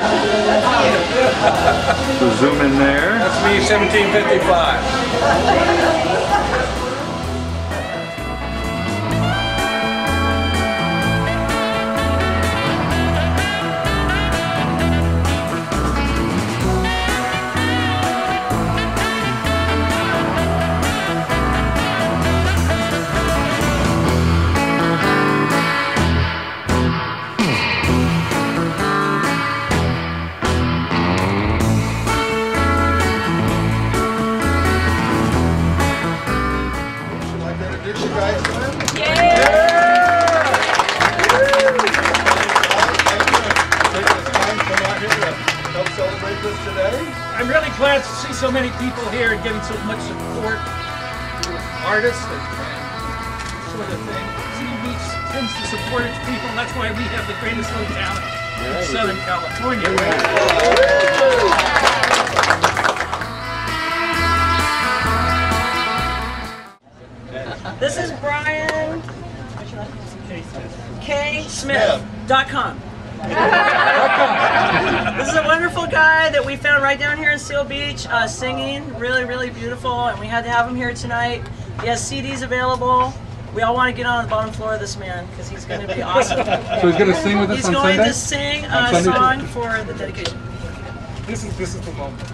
So zoom in there. That's me, 1755. I'm really glad to see so many people here and getting so much support to artists and sort of thing. City Beach tends to support its people, and that's why we have the greatest little talent in Southern California. This is Brian K.Smith.com. This is a wonderful guy that we found right down here in Seal Beach singing, really beautiful, and we had to have him here tonight. He has CDs available. We all want to get on the bottom floor of this man because he's going to be awesome. So he's going to sing with us on Sunday? He's going to sing a song for the dedication. This is the moment.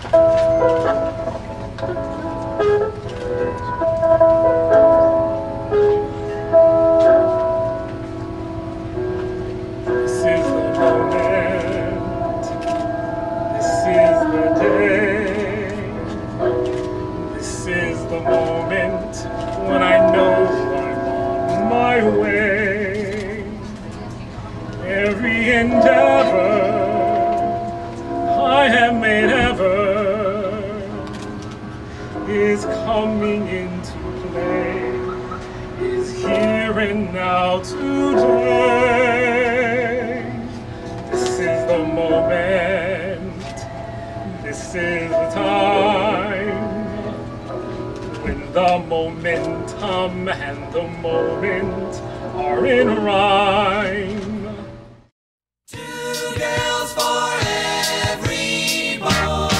When I know I'm on my way, every endeavor I have made ever is coming into play, is here and now today. This is the moment, this is the time, the momentum and the moment are in rhyme. Two girls for every boy.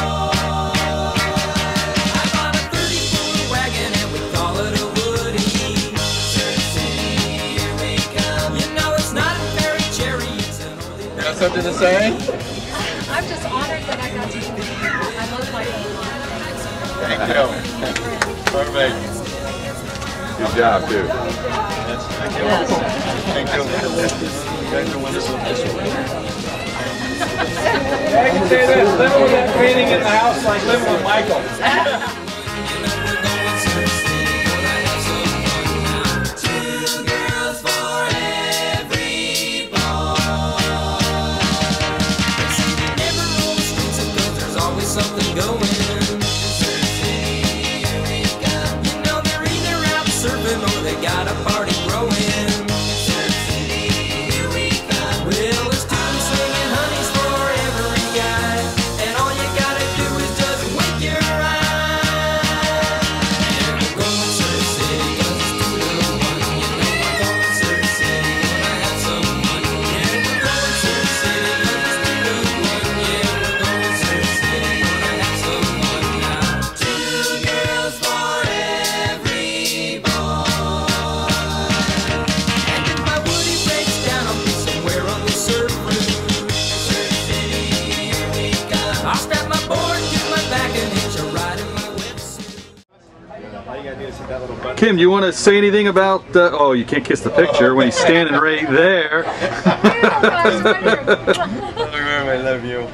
I bought a 30-foot wagon and we call it a Woody. Surf City, here we come. You know it's not a fairy cherry, it's an old. You got something to say? I'm just honored that I got to be here. I love my Thank you. Perfect. Good job, too. Thank you. Thank you. You guys are wonderful. I can say this, living with that painting in the house like living with Michael. Two girls for every boy. They say they never roll the streets of gold, there's always something going. Got a party growing. Surf City, here we come. Well, it's time singing honeys for every guy, and all you gotta do is just wink your eye. And we're going Surf City 'cause it's 2 to 1. You know we're going Surf City, gonna have some fun. Yeah, we're going Surf City 'cause it's 2 to 1. Yeah, we're going Surf City, gonna have some fun now. Two girls for every boy. Kim, do you want to say anything about, oh, you can't kiss the picture when he's standing right there. I love you.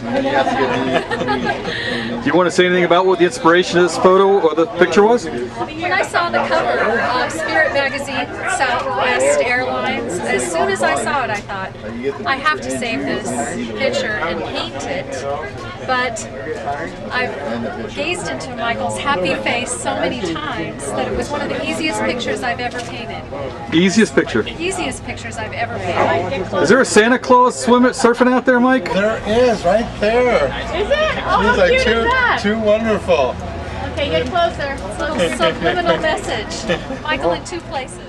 Do you want to say anything about what the inspiration of this photo or the picture was? When I saw the cover of Spirit Magazine, Southwest Airlines, as soon as I saw it, I thought, I have to save this picture and paint it. But I've gazed into Michael's happy face so many times that it was one of the easiest pictures I've ever painted. Easiest picture? Easiest pictures I've ever painted. Is there a Santa Claus surfing out there, Mike? There is, right there. Is it? Oh, how cute is that? Too wonderful. Okay, get closer. It's a little subliminal message. Michael in 2 places.